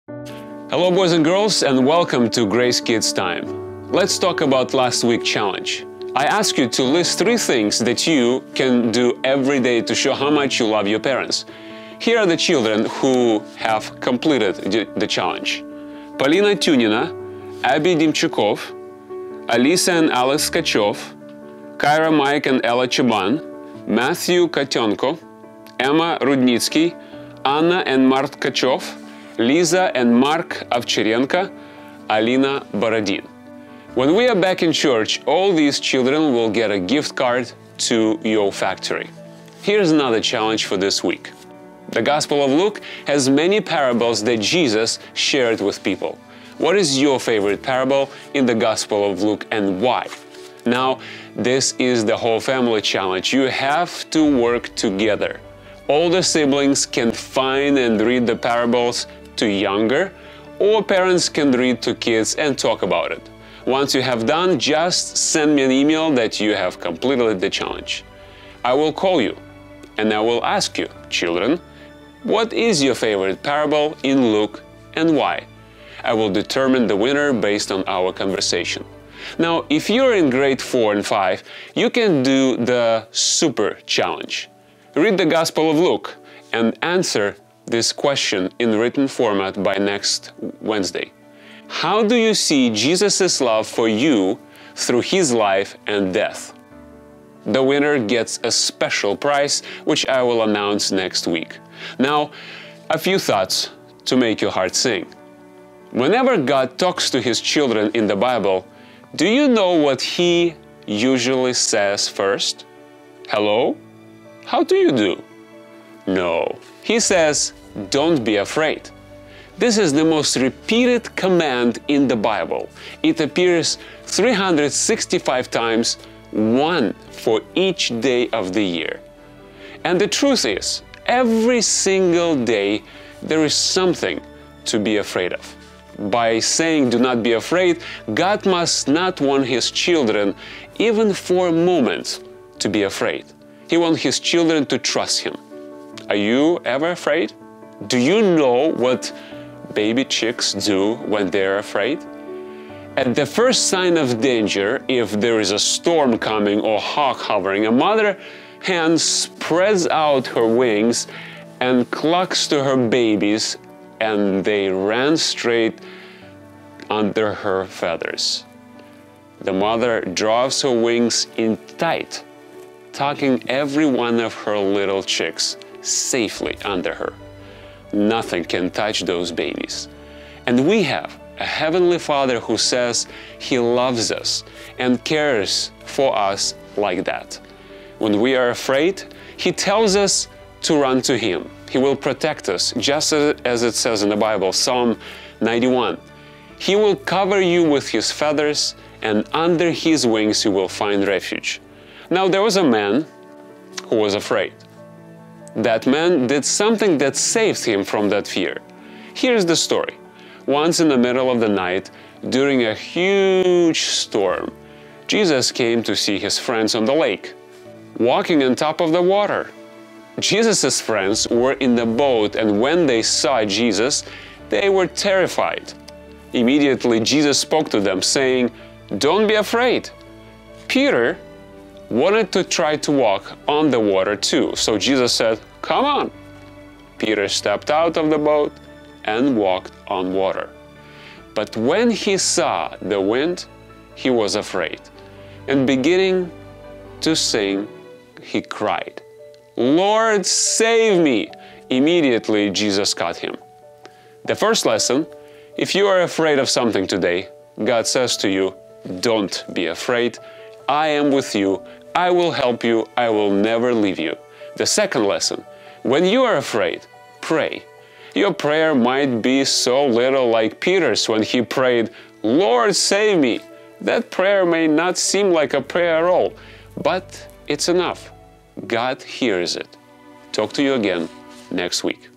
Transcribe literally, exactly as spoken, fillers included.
Hello boys and girls, and welcome to Grace Kids Time. Let's talk about last week's challenge. I asked you to list three things that you can do every day to show how much you love your parents. Here are the children who have completed the challenge. Polina Tunina, Abby Dimchukov, Alisa and Alex Tkachov, Kyra, Mike and Ella Chaban, Matthew Kationko, Emma Rudnitsky, Anna and Mart Tkachov, Lisa and Mark Ovcharenko, Alina Borodin. When we are back in church, all these children will get a gift card to your factory. Here's another challenge for this week. The Gospel of Luke has many parables that Jesus shared with people. What is your favorite parable in the Gospel of Luke and why? Now, this is the whole family challenge. You have to work together. Older siblings can find and read the parables to younger, or parents can read to kids and talk about it. Once you have done, just send me an email that you have completed the challenge. I will call you and I will ask you, children, what is your favorite parable in Luke and why? I will determine the winner based on our conversation. Now, if you're in grade four and five, you can do the super challenge. Read the Gospel of Luke and answer this question in written format by next Wednesday. How do you see Jesus' love for you through his life and death? The winner gets a special prize, which I will announce next week. Now, a few thoughts to make your heart sing. Whenever God talks to his children in the Bible, do you know what he usually says first? Hello? How do you do? No. He says, don't be afraid. This is the most repeated command in the Bible. It appears three hundred sixty-five times, one for each day of the year. And the truth is, every single day there is something to be afraid of. By saying do not be afraid, God must not want his children, even for a moment, to be afraid. He wants his children to trust him. Are you ever afraid? Do you know what baby chicks do when they're afraid? At the first sign of danger, if there is a storm coming or hawk hovering, a mother hen spreads out her wings and clucks to her babies, and they run straight under her feathers. The mother draws her wings in tight, tucking every one of her little chicks safely under her. Nothing can touch those babies. And we have a Heavenly Father who says he loves us and cares for us like that. When we are afraid, he tells us to run to him. He will protect us, just as it says in the Bible, Psalm ninety-one. He will cover you with his feathers, and under his wings you will find refuge. Now, there was a man who was afraid. That man did something that saved him from that fear. Here's the story. Once in the middle of the night, during a huge storm, Jesus came to see his friends on the lake, walking on top of the water. Jesus' friends were in the boat, and when they saw Jesus, they were terrified. Immediately, Jesus spoke to them, saying, "Don't be afraid." Peter wanted to try to walk on the water too, so Jesus said, "Come on." Peter stepped out of the boat and walked on water. But when he saw the wind, he was afraid, and beginning to sink, he cried, "Lord, save me!" Immediately, Jesus caught him. The first lesson: if you are afraid of something today, God says to you, don't be afraid. I am with you. I will help you. I will never leave you. The second lesson: when you are afraid, pray. Your prayer might be so little like Peter's when he prayed, "Lord, save me." That prayer may not seem like a prayer at all, but it's enough. God hears it. Talk to you again next week.